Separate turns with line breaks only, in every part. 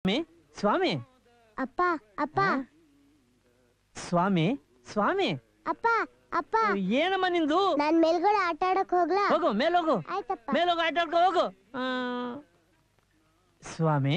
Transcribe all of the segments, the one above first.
ಸ್ವಾಮಿ
ಅಪ್ಪ ಅಪ್ಪ
ಸ್ವಾಮಿ ಸ್ವಾಮಿ
ಅಪ್ಪ ಅಪ್ಪ
ಏನಮ್ಮ ನಿಂದು?
ನಾನ್ ಮೇಲ್ಗಡೆ ಆಟ ಆಡಕ್ ಹೋಗ್ಲಾ?
ಹೋಗು ಮೇಲೋಗು.
ಆಯ್ತಪ್ಪ.
ಮೇಲೋಗು ಆಟ ಆಡ್ಕೊ ಹೋಗು. ಸ್ವಾಮಿ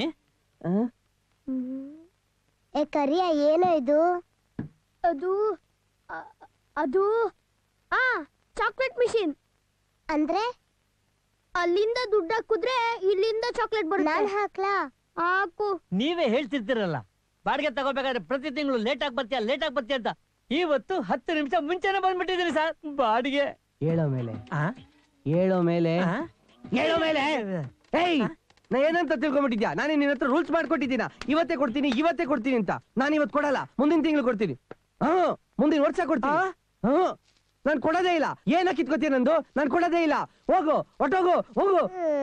ಏ ಕರಿಯ ಏನೋ ಇದು?
ಅದು ಅದು ಚಾಕ್ಲೇಟ್ ಮಿಷಿನ್.
ಅಂದ್ರೆ
ಅಲ್ಲಿಂದ ದುಡ್ಡು ಹಾಕುದ್ರೆ ಇಲ್ಲಿಂದ ಚಾಕ್ಲೇಟ್ ಬರುತ್ತೆ.
ನಾನ್ ಹಾಕ್ಲಾ?
ಹಾಕು.
ನೀವೇ ಹೇಳ್ತಿರ್ತೀರಲ್ಲ ಬಾಡಿಗೆ ತಗೋಬೇಕಾದ್ರೆ ಪ್ರತಿ ತಿಂಗಳು ಲೇಟ್ ಆಗಿ ಬರ್ತೀಯ ಅಂತ. ಇವತ್ತು 10 ನಿಮಿಷ ಮುಂಚೆನೆ ಬಂದ್ಬಿಟ್ಟಿದ್ದೀನಿ ಸರ್. ಬಾಡಿಗೆ
ಹೇಳೋ ಮೇಲೆ ಹೇಳೋ ಮೇಲೆ
ಹೇಳೋ ಮೇಲೆ
ಏಯ್ ನಾ ಏನಂತ ತಿಳ್ಕೊಂಡ್ಬಿಟ್ಟಿದ್ಯಾ? ನಾನು ನಿನ್ನ ಹತ್ರ ರೂಲ್ಸ್ ಮಾಡ್ಕೊಟ್ಟಿದ್ದೀನ, ಇವತ್ತೇ ಕೊಡ್ತೀನಿ ಅಂತ. ನಾನು ಇವತ್ತು ಕೊಡಲ್ಲ, ಮುಂದಿನ ತಿಂಗಳು ಕೊಡ್ತೀನಿ. ಮುಂದಿನ ವರ್ಷ ಕೊಡ್ತೀನಿ. ನಾನು ಕೊಡೋದೇ ಇಲ್ಲ. ಏನ ಕಿತ್ಕೋತೀಯ ನಂದು? ನಾನು ಕೊಡೋದೇ ಇಲ್ಲ. ಹೋಗು, ಹೊಟ್ಟೋಗು, ಹೋಗು.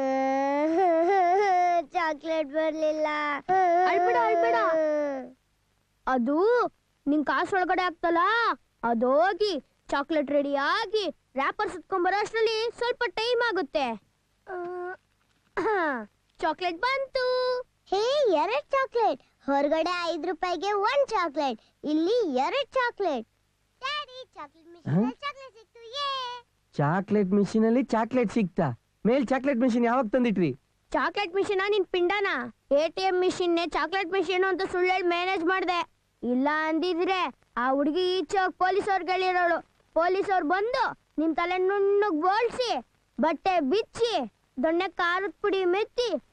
ಚಾಕ್ಲೇಟ್ ಬರ್ಲಿಲ್ಲ.
ಅಳ್ಬೇಡ. ಅದು ನಿನ್ ಕಾಸು ಒಳಗಡೆ ಆಗ್ತಲ್ಲ, ಅದೋಗಿ ಚಾಕ್ಲೇಟ್ ರೆಡಿ ಆಗಿ ರ್ಯಾಪರ್ ಸುತ್ಕೊಂಡ್ ಬರೋಷ್ಟ್ರಲ್ಲಿ ಸ್ವಲ್ಪ ಟೈಮ್ ಆಗುತ್ತೆ. ಚಾಕ್ಲೇಟ್ ಬಂತು.
Hey 2 chocolate. ಹೊರಗಡೆ 5 ರೂಪಾಯಿಗೆ 1 ಚಾಕ್ಲೇಟ್, ಇಲ್ಲಿ 2 chocolate. Daddy chocolate machine chocolate ಸಿಕ್ತು.
ಚಾಕ್ಲೇಟ್ ಮಿಷಿನ್ ಅಲ್ಲಿ ಚಾಕ್ಲೇಟ್ ಸಿಕ್ತಾ? ಮೇಲ್ ಚಾಕ್ಲೇಟ್ ಮಿಷಿನ್ ಯಾವಾಗ ತಂದಿಟ್ರಿ?
ಚಾಕ್ಲೇಟ್ ಮಿಷಿನ್ ನಿನ್ ಪಿಂಡನ? ATM ಮಿಷಿನ್ ಚಾಕ್ಲೇಟ್ ಮಿಷಿನ್ ಅಂತ ಸುಳ್ಳು ಹೇಳಿ ಮ್ಯಾನೇಜ್ ಮಾಡ್ದೆ. ಇಲ್ಲ ಅಂದಿದ್ರೆ ಆ ಹುಡುಗಿ ಈಚೋಗ್ ಪೊಲೀಸವ್ರಿಗೆ ಹೇಳಿರೋಳು. ಪೊಲೀಸವ್ರು ಬಂದು ನಿನ್ ತಲೆ ನುಣ್ಣಗ್ ಬೋಳ್ಸಿ ಬಟ್ಟೆ ಬಿಚ್ಚಿ ದೊಣ್ಣೆ ಖಾರದ ಪುಡಿ ಮೆತ್ತಿ